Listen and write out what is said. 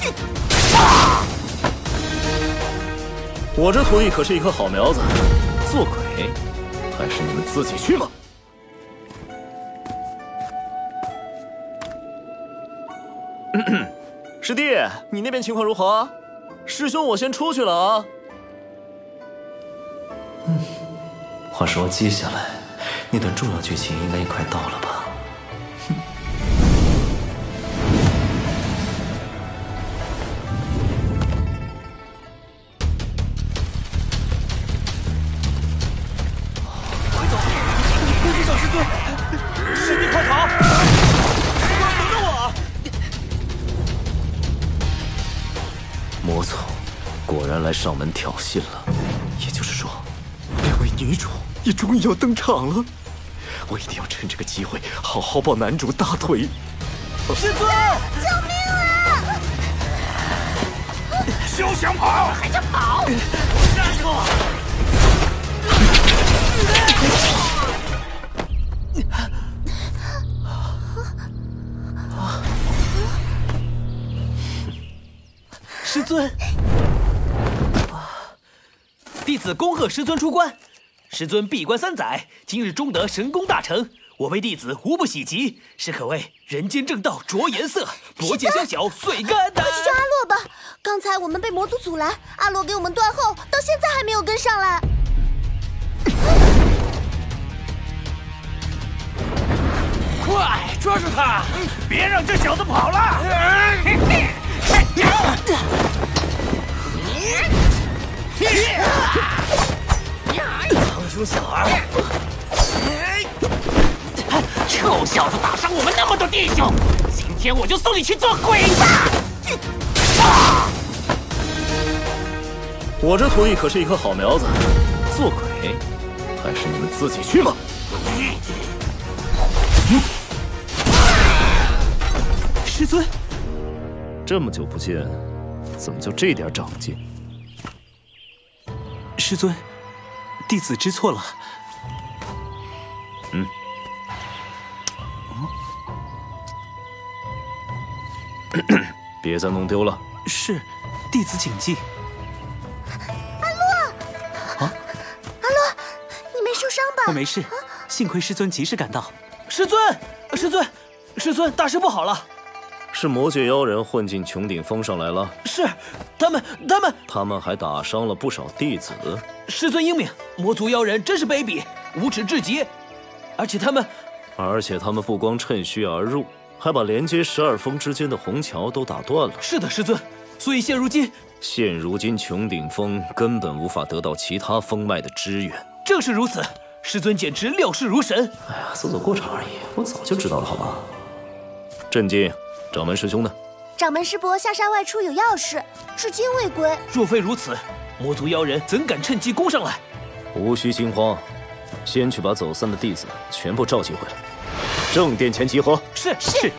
我这徒弟可是一棵好苗子，做鬼还是你们自己去吧。师弟，你那边情况如何？师兄，我先出去了啊。 话说接下来那段重要剧情应该也快到了吧？ 攻击小师尊，师弟快跑！等等我！ 魔族果然来上门挑衅了，也就是说，两位女主也终于要登场了。我一定要趁这个机会好好抱男主大腿。 师尊， 救命啊！ 休想跑！ 还想跑？ 站住！师尊，弟子恭贺师尊出关。师尊闭关3载，今日终得神功大成，我辈弟子无不喜极，是可谓人间正道着颜色，魔界宵小遂甘丹。 快去救阿洛吧！刚才我们被魔族阻拦，阿洛给我们断后，到现在还没有跟上来。 快抓住他，别让这小子跑了！苍穹小儿， 臭小子，打伤我们那么多弟兄，今天我就送你去做鬼吧！ 我这徒弟可是一棵好苗子，做鬼还是你们自己去吧。 师尊， 这么久不见，怎么就这点长进？ 师尊，弟子知错了。 别再弄丢了。 是，弟子谨记。 阿洛，你没受伤吧？ 我没事，幸亏师尊及时赶到。师尊，师尊，大事不好了！ 是魔界妖人混进穹顶峰上来了。 是，他们还打伤了不少弟子。 师尊英明，魔族妖人真是卑鄙，无耻至极。而且他们不光趁虚而入， 还把连接12峰之间的虹桥都打断了。 是的，师尊。所以现如今穹顶峰根本无法得到其他峰脉的支援。 正是如此，师尊简直料事如神。 哎呀，走走过场而已，我早就知道了，好吗？ 震惊，掌门师兄呢？ 掌门师伯下山外出有要事，至今未归。 若非如此，魔族妖人怎敢趁机攻上来？ 无需惊慌，先去把走散的弟子全部召集回来，正殿前集合。 是。